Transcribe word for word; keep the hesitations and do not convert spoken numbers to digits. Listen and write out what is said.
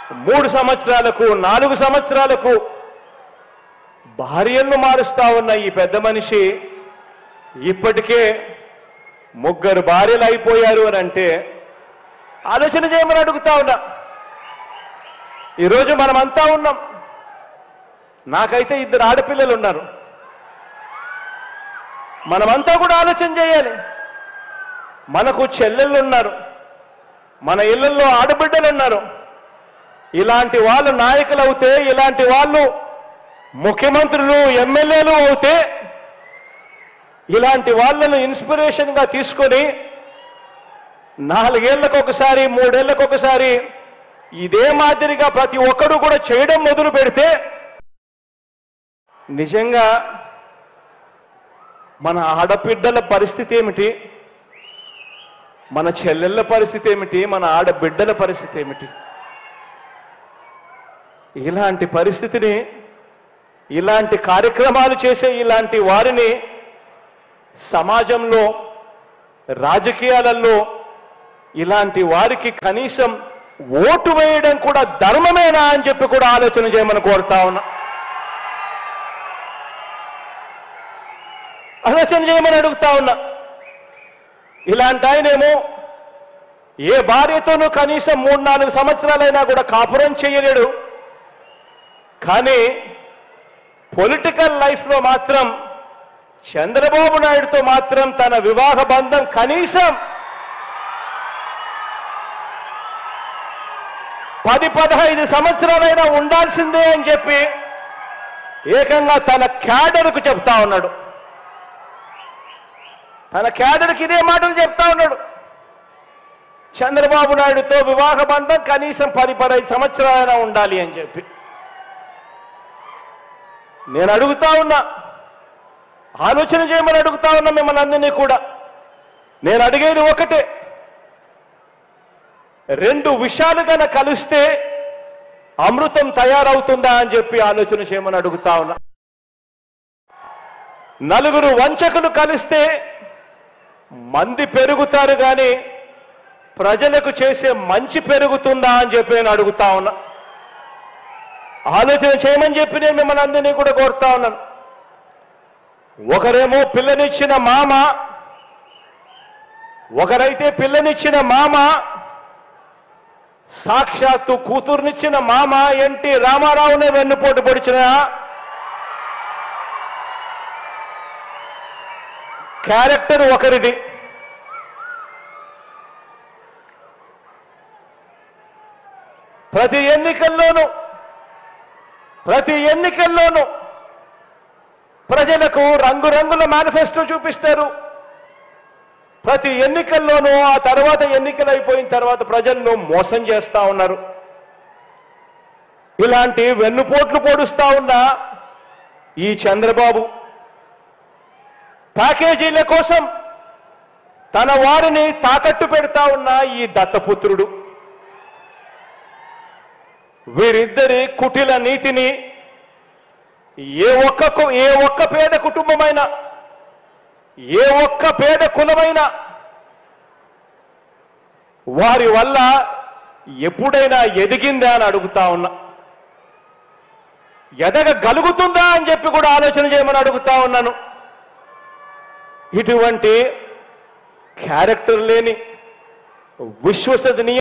మూడు సంవత్సరాలకు నాలుగు సంవత్సరాలకు భార్యలను మారుస్తా ఉన్న ఈ పెద్ద మనిషి ఇప్పటికే ముగ్గురు భార్యలు అయిపోయారు అని అంటే ఆలోచన చేయమని అడుగుతా ఉన్నా. ఈరోజు మనమంతా ఉన్నాం. నాకైతే ఇద్దరు ఆడపిల్లలు ఉన్నారు. మనమంతా కూడా ఆలోచన చేయాలి. మనకు చెల్లెళ్ళు ఉన్నారు, మన ఇళ్లలో ఆడబిడ్డలు ఉన్నారు. ఇలాంటి వాళ్ళు నాయకులు అవుతే, ఇలాంటి వాళ్ళు ముఖ్యమంత్రులు ఎమ్మెల్యేలు అవుతే, ఇలాంటి వాళ్ళను ఇన్స్పిరేషన్గా తీసుకొని నాలుగేళ్లకు ఒకసారి మూడేళ్లకు ఒకసారి ఇదే మాదిరిగా ప్రతి ఒక్కరూ కూడా చేయడం మొదలు పెడితే నిజంగా మన ఆడబిడ్డల పరిస్థితి ఏమిటి, మన చెల్లెళ్ళ పరిస్థితి ఏమిటి, మన ఆడబిడ్డల పరిస్థితి ఏమిటి? ఇలాంటి పరిస్థితిని, ఇలాంటి కార్యక్రమాలు చేసే ఇలాంటి వారిని సమాజంలో, రాజకీయాలలో ఇలాంటి వారికి కనీసం ఓటు వేయడం కూడా ధర్మమేనా అని చెప్పి కూడా ఆలోచన చేయమని కోరుతా ఉన్నా. ఆలోచన చేయమని అడుగుతా ఉన్నా. ఇలాంటి ఆయనేమో ఏ భార్యతోనూ కనీసం మూడు నాలుగు సంవత్సరాలైనా కూడా కాపురం చేయలేడు. కానీ పొలిటికల్ లైఫ్లో మాత్రం చంద్రబాబు నాయుడుతో మాత్రం తన వివాహ బంధం కనీసం పది పదహైదు సంవత్సరాలైనా ఉండాల్సిందే అని చెప్పి ఏకంగా తన క్యాడర్కు చెప్తా ఉన్నాడు. తన క్యాడర్కి ఇదే మాటలు చెప్తా ఉన్నాడు. చంద్రబాబు నాయుడుతో వివాహ బంధం కనీసం పది పదహైదు సంవత్సరాలైనా ఉండాలి అని చెప్పి. నేను అడుగుతా ఉన్నా, ఆలోచన చేయమని అడుగుతా ఉన్నా మిమ్మల్ని అందరినీ కూడా. నేను అడిగేది ఒకటే, రెండు విషయాలు కనుక కలిస్తే అమృతం తయారవుతుందా అని చెప్పి ఆలోచన చేయమని అడుగుతా ఉన్నా. నలుగురు వంచకులు కలిస్తే మంది పెరుగుతారు కానీ ప్రజలకు చేసే మంచి పెరుగుతుందా అని చెప్పి నేను అడుగుతా ఉన్నా. ఆలోచన చేయమని చెప్పి నేను మిమ్మల్ని అందరినీ కూడా కోరుతా ఉన్నాను. ఒకరేమో పిల్లనిచ్చిన మామ, ఒకరైతే పిల్లనిచ్చిన మామ, సాక్షాత్తు కూతుర్నిచ్చిన మామ ఎన్టీ రామారావునే వెన్నుపోటు పొడిచిన క్యారెక్టర్ ఒకరిది. ప్రతి ఎన్నికల్లోనూ ప్రతి ఎన్నికల్లోనూ ప్రజలకు రంగురంగుల మేనిఫెస్టో చూపిస్తారు. ప్రతి ఎన్నికల్లోనూ ఆ తర్వాత ఎన్నికలు అయిపోయిన తర్వాత ప్రజలను మోసం చేస్తా ఉన్నారు. ఇలాంటి వెన్నుపోట్లు పొడుస్తా ఉన్న ఈ చంద్రబాబు ప్యాకేజీల కోసం తన వారిని తాకట్టు పెడతా ఉన్న ఈ దత్తపుత్రుడు, వీరిద్దరి కుటిల నీతిని ఏ ఒక్క ఏ ఒక్క పేద కుటుంబమైనా, ఏ ఒక్క పేద కులమైనా వారి వల్ల ఎప్పుడైనా ఎదిగిందా అని అడుగుతా ఉన్నా. ఎదగగలుగుతుందా అని చెప్పి కూడా ఆలోచన చేయమని అడుగుతా ఉన్నాను. ఇటువంటి క్యారెక్టర్ లేని, విశ్వసనీయ